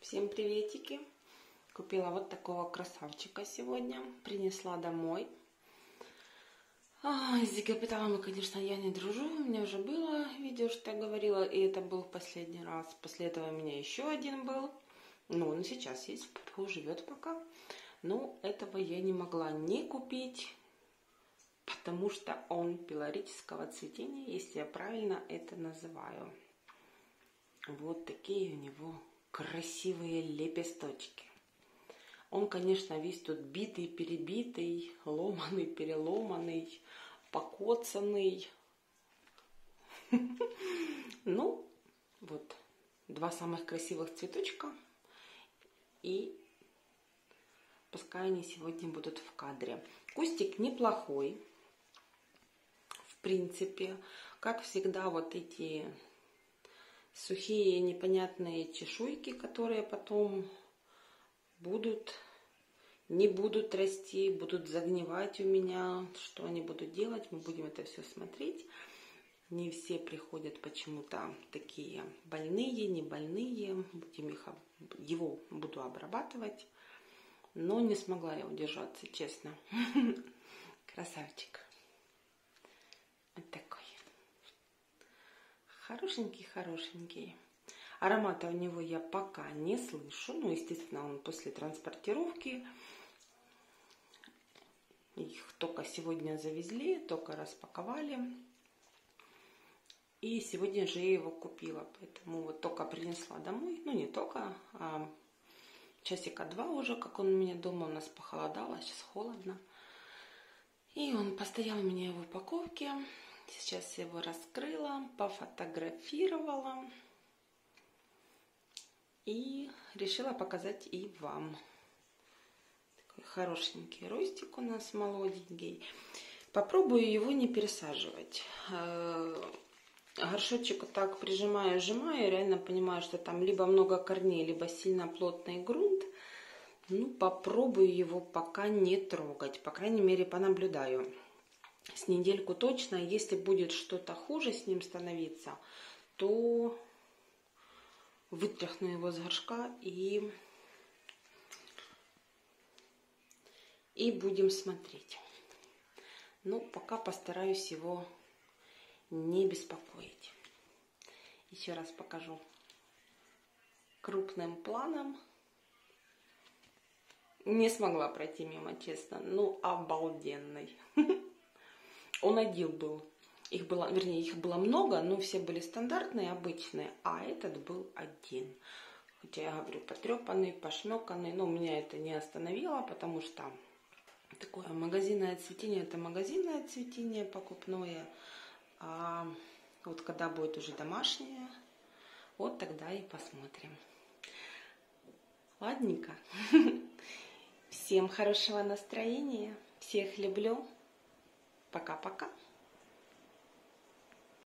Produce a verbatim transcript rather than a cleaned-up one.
Всем приветики! Купила вот такого красавчика сегодня, принесла домой. А, с декапиталом, конечно, я не дружу, у меня уже было видео, что я говорила, и это был последний раз. После этого у меня еще один был, ну, он сейчас есть, живет пока. Но этого я не могла не купить, потому что он пилорического цветения, если я правильно это называю. Вот такие у него красивые лепесточки. Он, конечно, весь тут битый, перебитый, ломаный, переломанный, покоцанный. Ну, вот два самых красивых цветочка. И пускай они сегодня будут в кадре. Кустик неплохой. В принципе, как всегда, вот эти сухие непонятные чешуйки, которые потом будут, не будут расти, будут загнивать у меня. Что они будут делать, мы будем это все смотреть. Не все приходят почему-то такие больные, не больные. Будем их, его буду обрабатывать. Но не смогла я удержаться, честно. Красавчик. Вот такой. Хорошенький-хорошенький. Аромата у него я пока не слышу. Ну, естественно, он после транспортировки. Их только сегодня завезли, только распаковали. И сегодня же я его купила. Поэтому вот только принесла домой. Ну, не только, а часика два уже, как он у меня дома. У нас похолодало, сейчас холодно. И он постоял у меня в упаковке. Сейчас я его раскрыла, пофотографировала. И решила показать и вам. Такой хорошенький ростик у нас молоденький. Попробую его не пересаживать. Горшочек вот так прижимаю, сжимаю. Реально понимаю, что там либо много корней, либо сильно плотный грунт. Ну, попробую его пока не трогать. По крайней мере, понаблюдаю. С недельку точно. Если будет что-то хуже с ним становиться, то вытряхну его с горшка и, и будем смотреть. Но пока постараюсь его не беспокоить. Еще раз покажу крупным планом. Не смогла пройти мимо, честно. Ну, обалденный. Он один был. Их было, вернее, их было много, но все были стандартные, обычные. А этот был один. Хотя я говорю, потрепанный, пошмеканный. Но меня это не остановило, потому что такое магазинное цветение, это магазинное цветение покупное. А вот когда будет уже домашнее, вот тогда и посмотрим. Ладненько. Всем хорошего настроения. Всех люблю. Пока-пока.